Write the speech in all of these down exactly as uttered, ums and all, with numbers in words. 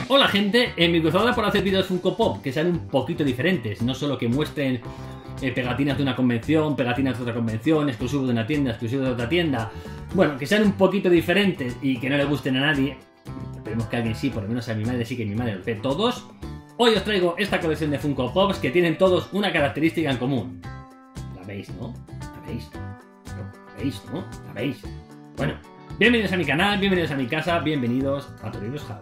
Hola gente, eh, mi cruzada por hacer vídeos Funko Pop que sean un poquito diferentes, no solo que muestren eh, pegatinas de una convención, pegatinas de otra convención, exclusivos de una tienda, exclusivos de otra tienda. Bueno, que sean un poquito diferentes y que no le gusten a nadie. Esperemos que a alguien sí, por lo menos a mi madre sí, que mi madre los ve todos. Hoy os traigo esta colección de Funko Pops que tienen todos una característica en común. ¿La veis, no? ¿La veis? ¿La veis, no? ¿La veis? Bueno, bienvenidos a mi canal, bienvenidos a mi casa, bienvenidos a Toribus House.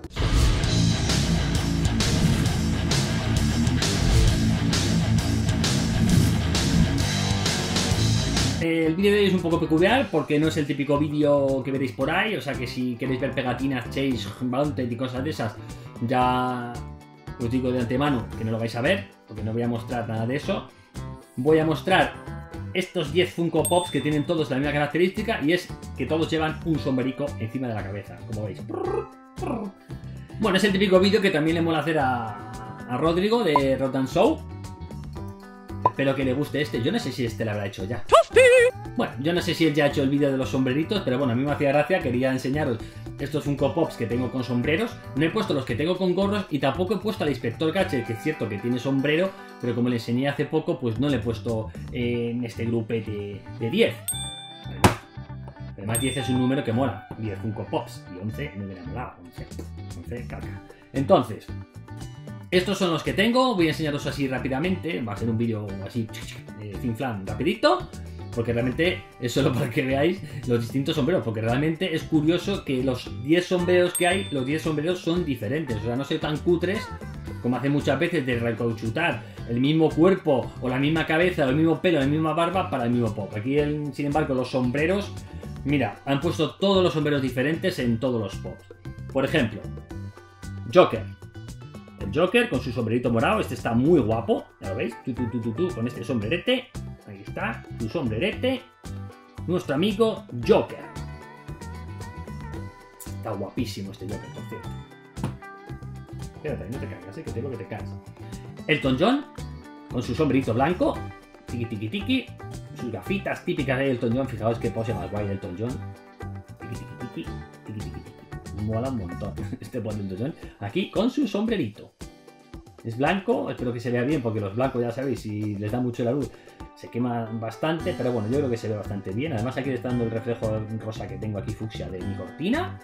El vídeo de hoy es un poco peculiar porque no es el típico vídeo que veréis por ahí, o sea que si queréis ver pegatinas, Chase, Mounted y cosas de esas, ya os digo de antemano que no lo vais a ver, porque no voy a mostrar nada de eso. Voy a mostrar estos diez Funko Pops que tienen todos la misma característica, y es que todos llevan un sombrerico encima de la cabeza, como veis. Bueno, es el típico vídeo que también le mola hacer a, a Rodrigo de Rotan Show. Espero que le guste este. Yo no sé si este lo habrá hecho ya. Bueno, yo no sé si él ya ha hecho el vídeo de los sombreritos, pero bueno, a mí me hacía gracia. Quería enseñaros estos Funko Pops que tengo con sombreros. No he puesto los que tengo con gorros y tampoco he puesto al Inspector Gadget, que es cierto que tiene sombrero, pero como le enseñé hace poco, pues no le he puesto eh, en este grupete de diez. Además diez es un número que mola. diez Funko Pops y once no hubiera molado. once, once caca. Entonces, estos son los que tengo. Voy a enseñaros así rápidamente. Va a ser un vídeo así, eh, finflan, rapidito, porque realmente es solo para que veáis los distintos sombreros, porque realmente es curioso que los diez sombreros que hay, los diez sombreros son diferentes. O sea, no son tan cutres como hacen muchas veces de recauchutar el mismo cuerpo o la misma cabeza o el mismo pelo, la misma barba para el mismo pop. Aquí, sin embargo, los sombreros, mira, han puesto todos los sombreros diferentes en todos los pops. Por ejemplo, Joker. El Joker con su sombrerito morado. Este está muy guapo, ya lo veis, tú, tú, tú, tú, tú, con este sombrerete. Ahí está, su sombrerete. Nuestro amigo Joker. Está guapísimo este Joker, por cierto. Espérate, no te caigas, ¿eh? Que tengo que te caes. Elton John con su sombrerito blanco. Tiki, tiki, tiki. Sus gafitas típicas de Elton John. Fijaos que pose más guay de Elton John. Tiki, tiki, tiki. Tiki, tiki, tiki. Mola un montón este pone Elton John aquí con su sombrerito. Es blanco, espero que se vea bien, porque los blancos, ya sabéis, si les da mucho la luz se queman bastante, pero bueno, yo creo que se ve bastante bien. Además aquí está dando el reflejo rosa que tengo aquí, fucsia, de mi cortina.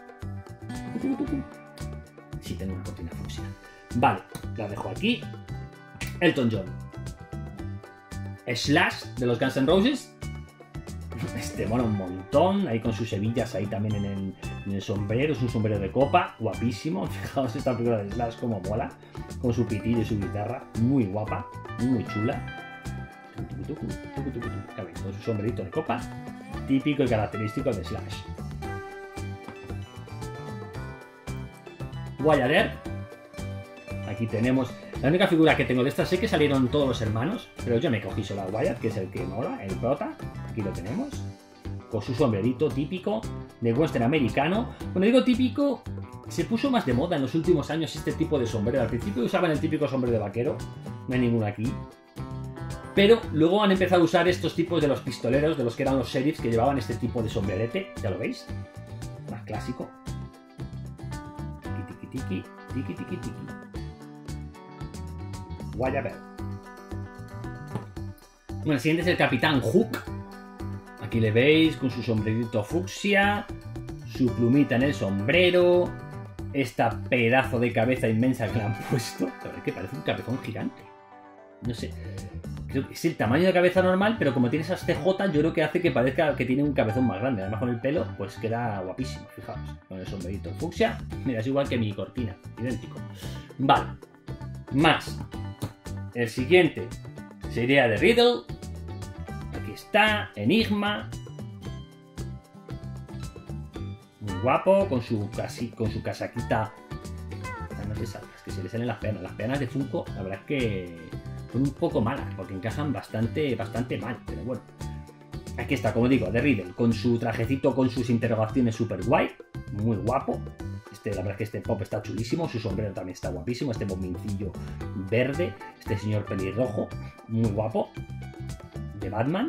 Sí, tengo una cortina fucsia. Vale, la dejo aquí. Elton John. Slash de los Guns N' Roses. Este mola un montón, ahí con sus hebillas ahí también en el, en el sombrero. Es un sombrero de copa, guapísimo. Fijaos esta figura de Slash como mola, con su pitillo y su guitarra, muy guapa, muy chula. Con su sombrerito de copa, típico y característico de Slash. Wyatt Earp. Aquí tenemos la única figura que tengo de estas. Sé que salieron todos los hermanos, pero yo me cogí solo a Wyatt, que es el que mola, el prota. Aquí lo tenemos, con su sombrerito típico de western americano. Bueno, digo típico, se puso más de moda en los últimos años este tipo de sombrero. Al principio usaban el típico sombrero de vaquero, no hay ninguno aquí. Pero luego han empezado a usar estos tipos de los pistoleros, de los que eran los sheriffs, que llevaban este tipo de sombrerete, ya lo veis, más clásico. Tiki, tiki, tiki, tiki, tiki, tiki. Wyatt Earp. Bueno, el siguiente es el Capitán Hook. Aquí le veis con su sombrerito fucsia, su plumita en el sombrero, esta pedazo de cabeza inmensa que le han puesto. La verdad es que parece un cabezón gigante. No sé, creo que es el tamaño de cabeza normal, pero como tiene esas C J, yo creo que hace que parezca que tiene un cabezón más grande. Además con el pelo, pues queda guapísimo, fijaos, con el sombrerito fucsia. Mira, es igual que mi cortina, idéntico. Vale, más. El siguiente sería de Riddle. Aquí está, Enigma. Muy guapo, con su, casi, con su casaquita. No te salgas, que se le salen las peanas. Las peanas de Funko, la verdad es que son un poco malas, porque encajan bastante, bastante mal. Pero bueno, aquí está, como digo, de Riddle, con su trajecito, con sus interrogaciones super guay. Muy guapo. Este, la verdad es que este pop está chulísimo. Su sombrero también está guapísimo. Este bombincillo verde. Este señor pelirrojo, muy guapo. De Batman.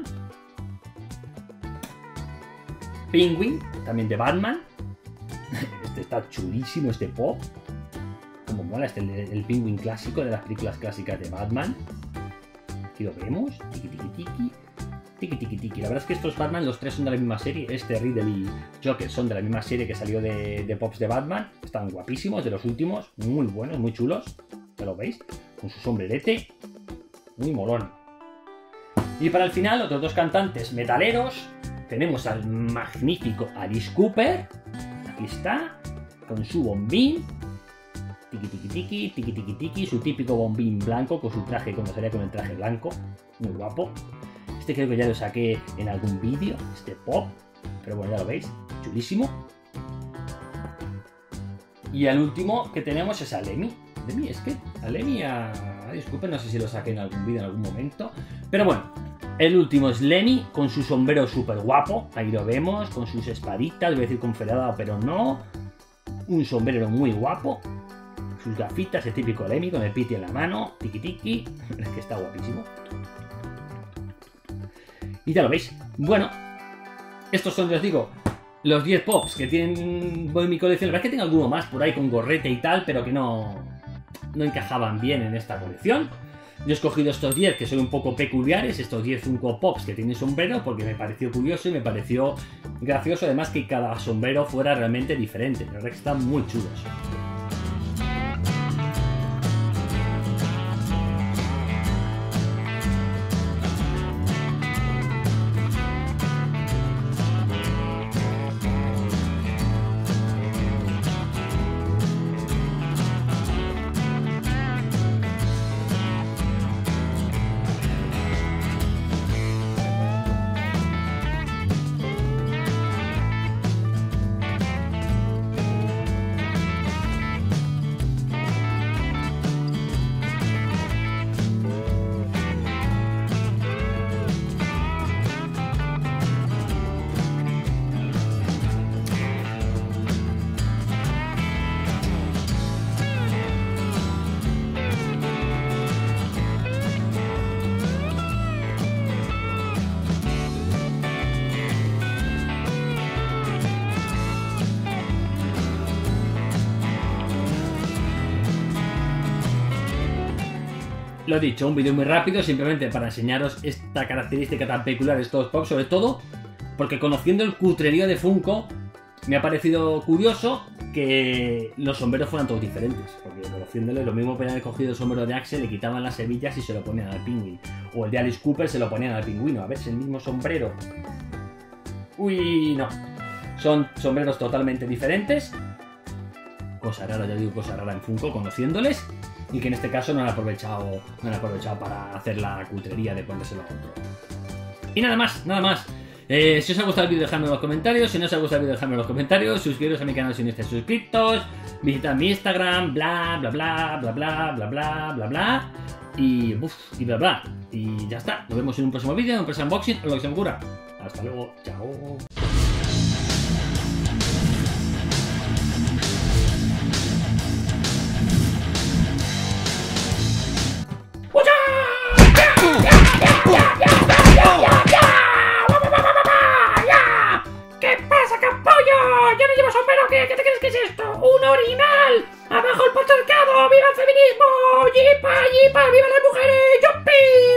Penguin, también de Batman. Este está chulísimo, este pop. como mola, este el, el Penguin clásico de las películas clásicas de Batman. Aquí lo vemos, tiki tiki tiki, tiki tiki tiki. La verdad es que estos Batman, los tres son de la misma serie. Este, Riddle y Joker son de la misma serie que salió de, de Pops de Batman. Están guapísimos, de los últimos, muy buenos, muy chulos. Ya lo veis, con su sombrerete, muy molón. Y para el final, otros dos cantantes metaleros. Tenemos al magnífico Alice Cooper. Aquí está, con su bombín. Tiki tiki tiki, tiki tiki tiki, su típico bombín blanco con su traje, cuando salía con el traje blanco, muy guapo. Este creo que ya lo saqué en algún vídeo, este pop, pero bueno, ya lo veis, chulísimo. Y el último que tenemos es a Lemmy. Lemmy, es que a Lemmy, a... disculpen, no sé si lo saqué en algún vídeo en algún momento, pero bueno, el último es Lemmy con su sombrero súper guapo, ahí lo vemos, con sus espaditas, voy a decir confederada, pero no, un sombrero muy guapo. Sus gafitas, el típico Lemmy con el piti en la mano, tiki tiki, es que está guapísimo. Y ya lo veis. Bueno, estos son, os digo, los diez pops que tienen en mi colección. La verdad es que tengo alguno más por ahí con gorrete y tal, pero que no, no encajaban bien en esta colección. Yo he escogido estos diez que son un poco peculiares, estos diez Funko Pops que tienen sombrero, porque me pareció curioso y me pareció gracioso, además que cada sombrero fuera realmente diferente. La verdad es que están muy chulos. Lo dicho, un vídeo muy rápido, simplemente para enseñaros esta característica tan peculiar de estos pops, sobre todo porque conociendo el cutrerío de Funko, me ha parecido curioso que los sombreros fueran todos diferentes, porque conociéndole, lo mismo podían haber cogido el sombrero de Axel, le quitaban las hebillas y se lo ponían al Penguin, o el de Alice Cooper se lo ponían al pingüino, a ver si el mismo sombrero. Uy, no, son sombreros totalmente diferentes, cosa rara, ya digo, cosa rara en Funko, conociéndoles. Y que en este caso no han aprovechado, no han aprovechado para hacer la cutrería de ponérselo a otro. Y nada más, nada más. Eh, si os ha gustado el vídeo, dejadme en los comentarios. Si no os ha gustado el vídeo, dejadme en los comentarios. Suscribiros a mi canal si no estáis suscritos. Visitad mi Instagram, bla, bla, bla, bla, bla, bla, bla, bla, bla. Y, uf, y bla, bla. Y ya está. Nos vemos en un próximo vídeo, en un próximo unboxing o lo que se me ocurra. Hasta luego. Chao. ¿Qué te crees que es esto? ¡Un orinal! ¡Abajo el patriarcado! ¡Viva el feminismo! ¡Yipa, yipa! ¡Viva las mujeres! ¡Yupi!